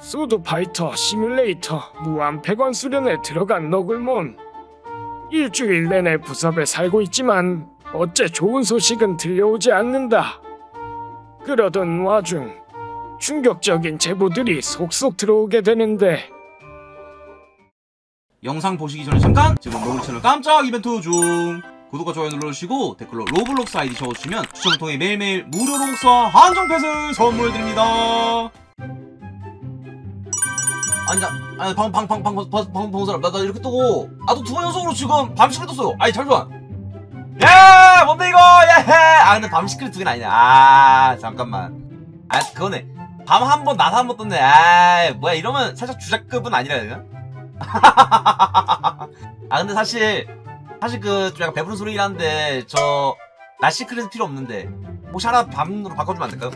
소드파이터 시뮬레이터 무한 폐관 수련에 들어간 너굴몬. 일주일 내내 부섭에 살고 있지만 어째 좋은 소식은 들려오지 않는다. 그러던 와중 충격적인 제보들이 속속 들어오게 되는데, 영상 보시기 전에 잠깐! 지금 너굴 채널 깜짝 이벤트 중! 구독과 좋아요 눌러주시고 댓글로 로블록스 아이디 적어주시면 추첨을 통해 매일매일 무료 로블록스와 한정 펫을 선물해드립니다. 아니 방금 사람 나 이렇게 뜨고 또 두 번 연속으로 지금 밤시크릿 떴어요. 아니 잠시만. 야 뭔데 이거. 야 근데 밤시크릿 두 개는 아니네. 잠깐만. 그거네. 밤 한 번 낮 한 번 떴네. 뭐야 이러면 살짝 주작급은 아니라 해야 되나? 근데 사실 그 좀 약간 배부른 소리긴 한데 저 낮 시크릿 필요 없는데 혹시 하나 밤으로 바꿔주면 안 될까요?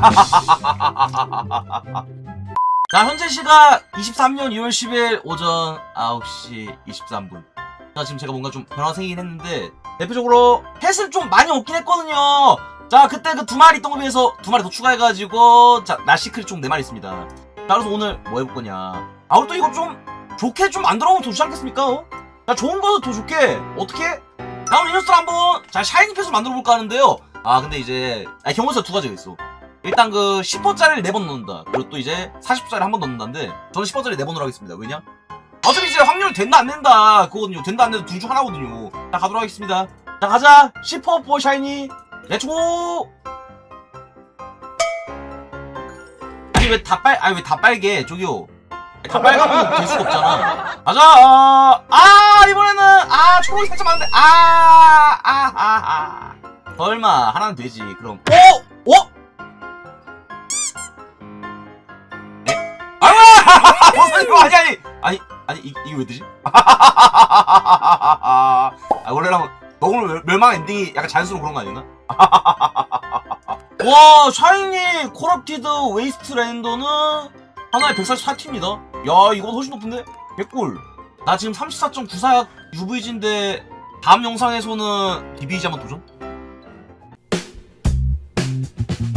자, 현재 시각 23년 2월 10일 오전 9시 23분. 자, 지금 제가 뭔가 좀 변화가 생기긴 했는데, 대표적으로 펫을 좀 많이 얻긴 했거든요. 자, 그때 그 두 마리 있던 거에 비해서 두 마리 더 추가해가지고, 자, 나시크릿 총 4마리 있습니다. 자, 그래서 오늘 뭐 해볼 거냐. 그리고 또 이거 좀 좋게 좀 만들어보면 더 좋지 않겠습니까? 자, 좋은 거도 더 좋게. 어떻게? 다음 이 녀석들 한번, 자, 샤이니 펫을 만들어볼까 하는데요. 근데 이제, 경우에서 두 가지가 있어. 일단 그 10호짜리를 4번 넣는다. 그리고 또 이제 40호짜리 한 번 넣는다는데 저는 10호짜리 4번으로 하겠습니다. 왜냐? 어차피 이제 확률 된다 안 된다 그거거든요. 된다 안 된다 둘 중 하나거든요. 자, 가도록 하겠습니다. 자, 가자. 10호 포 샤이니 렛츠고. 왜 다 빨개 저기요. 다 빨가면 될 수가 없잖아. 가자. 이번에는 초록이 살짝 많은데 설마 하나는 되지. 그럼 이거 왜 뜨지? 원래랑 너굴 멸망 엔딩이 약간 자연스러운 그런 거 아니었나? 와, 샤이니 코럽티드 웨이스트 랜더는 하나에 144T입니다. 야, 이거 훨씬 높은데? 개꿀. 나 지금 34.94 UVG인데 다음 영상에서는 DBG 한번 도전?